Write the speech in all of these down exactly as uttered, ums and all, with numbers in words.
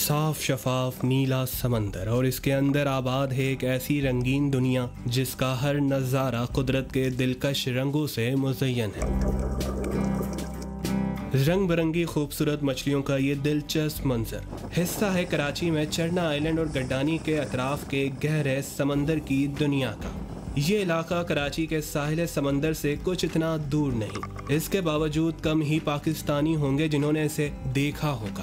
साफ शफाफ नीला समंदर और इसके अंदर आबाद है एक ऐसी रंगीन दुनिया जिसका हर नज़ारा कुदरत के दिलकश रंगों से मुज़य्यन है। रंग बिरंगी खूबसूरत मछलियों का ये दिलचस्प मंजर हिस्सा है कराची में चरना आइलैंड और गड्डानी के अतराफ के गहरे समंदर की दुनिया का। ये इलाका कराची के साहिल समंदर से कुछ इतना दूर नहीं, इसके बावजूद कम ही पाकिस्तानी होंगे जिन्होंने इसे देखा होगा।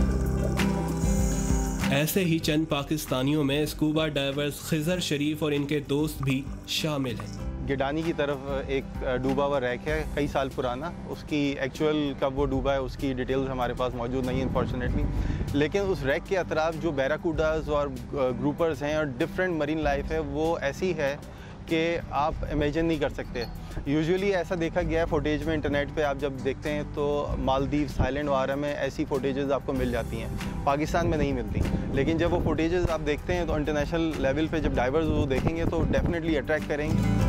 ऐसे ही चंद पाकिस्तानियों में स्कूबा डाइवर्स खिजर शरीफ और इनके दोस्त भी शामिल हैं। गिडानी की तरफ एक डूबा हुआ रैक है कई साल पुराना, उसकी एक्चुअल कब वो डूबा है उसकी डिटेल्स हमारे पास मौजूद नहीं है अनफॉर्चुनेटली, लेकिन उस रैक के अतराफ जो बैराकूडास और ग्रुपर्स हैं और डिफरेंट मरीन लाइफ है वो ऐसी है कि आप इमेजिन नहीं कर सकते। यूजुअली ऐसा देखा गया है फुटेज में, इंटरनेट पे आप जब देखते हैं तो मालदीव्स, थाईलैंड वगैरह में ऐसी फुटेजेस आपको मिल जाती हैं, पाकिस्तान में नहीं मिलती। लेकिन जब वो फुटेजेस आप देखते हैं तो इंटरनेशनल लेवल पे जब डाइवर्स वो देखेंगे तो डेफिनेटली अट्रैक्ट करेंगे।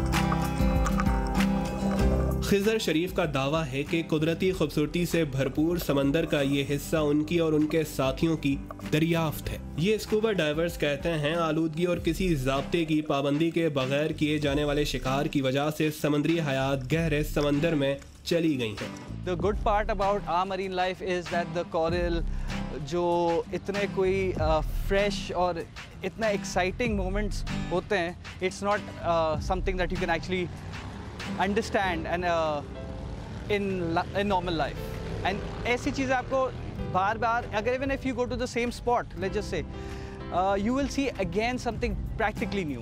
खिजर शरीफ का दावा है कि कुदरती खूबसूरती से भरपूर समंदर का ये हिस्सा उनकी और उनके साथियों की दरियाफ्त है। ये स्कूबा डाइवर्स कहते हैं आलूदगी और किसी ज़ाब्ते की पाबंदी के बगैर किए जाने वाले शिकार की वजह से समुद्री हयात गहरे समंदर में चली गई है। The good part about our marine life is that the coral जो इतने कोई फ्रेश uh, और इतना एक्साइटिंग मोमेंट्स होते हैं, it's not uh, something that you can actually understand and uh, in in normal life, and ऐसी चीज़ें आपको बार बार अगर even if you go to the same spot, let's just say uh, you will see again something practically new.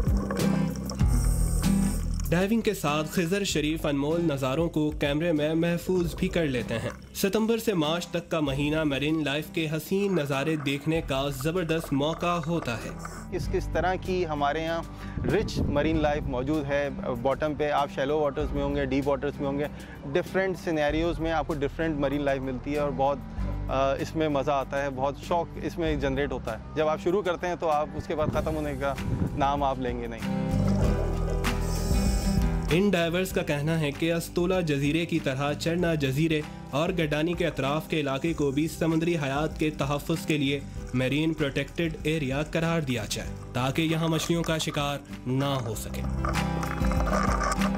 Diving के साथ खिजर शरीफ अनमोल नज़ारों को कैमरे में महफूज भी कर लेते हैं। सितंबर से मार्च तक का महीना मैरीन लाइफ के हसीन नज़ारे देखने का ज़बरदस्त मौका होता है। किस किस तरह की हमारे यहाँ रिच मरीन लाइफ मौजूद है। बॉटम पे आप शैलो वाटर्स में होंगे, डीप वाटर्स में होंगे, डिफरेंट सिनेरियोज़ में आपको डिफरेंट मरीन लाइफ मिलती है और बहुत इसमें मज़ा आता है, बहुत शौक इसमें जनरेट होता है। जब आप शुरू करते हैं तो आप उसके बाद ख़त्म होने का नाम आप लेंगे नहीं। इन डाइवर्स का कहना है कि अस्तोला जजीरे की तरह चरना जजीरे और गड्डानी के अतराफ के इलाके को भी समुद्री हयात के तहफ़्फ़ुज़ के लिए मैरीन प्रोटेक्टेड एरिया करार दिया जाए ताकि यहाँ मछलियों का शिकार ना हो सके।